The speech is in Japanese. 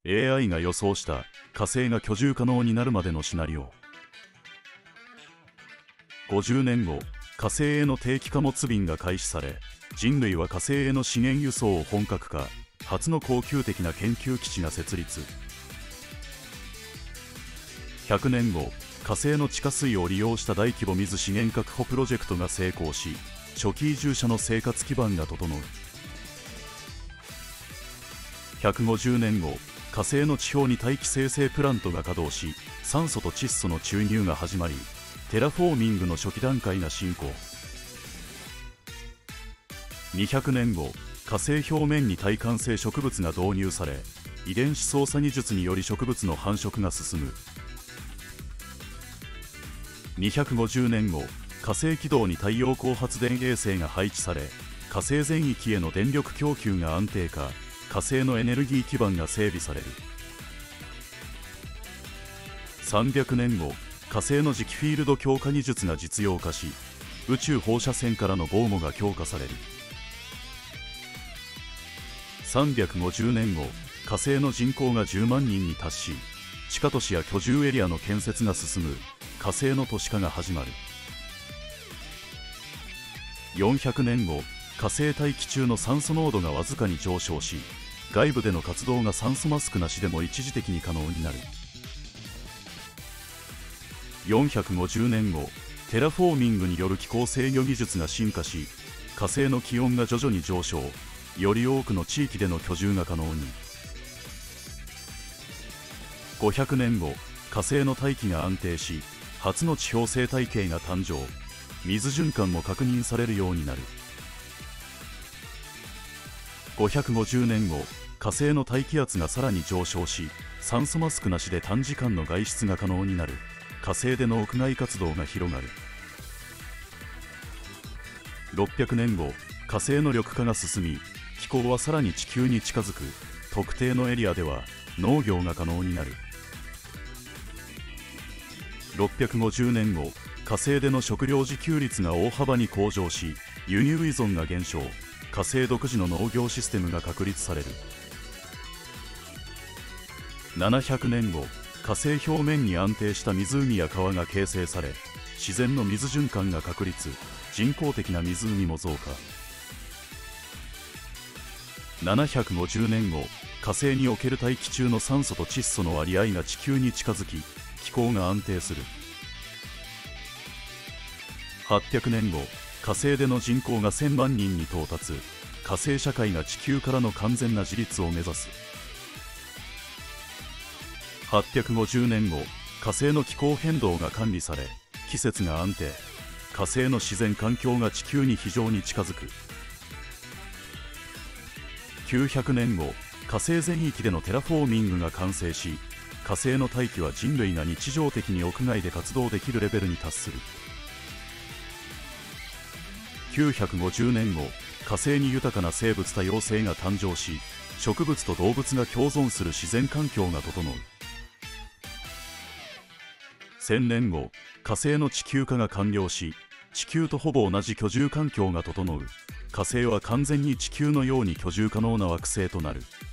AI が予想した火星が居住可能になるまでのシナリオ。50年後、火星への定期貨物便が開始され、人類は火星への資源輸送を本格化。初の恒久的な研究基地が設立。100年後、火星の地下水を利用した大規模水資源確保プロジェクトが成功し、初期移住者の生活基盤が整う。150年後、火星の地表に大気生成プラントが稼働し、酸素と窒素の注入が始まり、テラフォーミングの初期段階が進行。200年後、火星表面に耐寒性植物が導入され、遺伝子操作技術により植物の繁殖が進む。250年後、火星軌道に太陽光発電衛星が配置され、火星全域への電力供給が安定化。火星のエネルギー基盤が整備される。300年後、火星の磁気フィールド強化技術が実用化し、宇宙放射線からの防護が強化される。350年後、火星の人口が10万人に達し、地下都市や居住エリアの建設が進む。火星の都市化が始まる。400年後、火星大気中の酸素濃度がわずかに上昇し、外部での活動が酸素マスクなしでも一時的に可能になる。450年後、テラフォーミングによる気候制御技術が進化し、火星の気温が徐々に上昇、より多くの地域での居住が可能に。500年後、火星の大気が安定し、初の地表生態系が誕生。水循環も確認されるようになる。550年後、火星の大気圧がさらに上昇し、酸素マスクなしで短時間の外出が可能になる。火星での屋外活動が広がる。600年後、火星の緑化が進み、気候はさらに地球に近づく。特定のエリアでは農業が可能になる。650年後、火星での食料自給率が大幅に向上し、輸入依存が減少。火星独自の農業システムが確立される。700年後、火星表面に安定した湖や川が形成され、自然の水循環が確立。人工的な湖も増加。750年後、火星における大気中の酸素と窒素の割合が地球に近づき、気候が安定する。800年後、火星での人口が1000万人に到達。火星社会が地球からの完全な自立を目指す。850年後、火星の気候変動が管理され、季節が安定。火星の自然環境が地球に非常に近づく。900年後、火星全域でのテラフォーミングが完成し、火星の大気は人類が日常的に屋外で活動できるレベルに達する。950年後、火星に豊かな生物多様性が誕生し、植物と動物が共存する自然環境が整う。1000年後、火星の地球化が完了し、地球とほぼ同じ居住環境が整う。火星は完全に地球のように居住可能な惑星となる。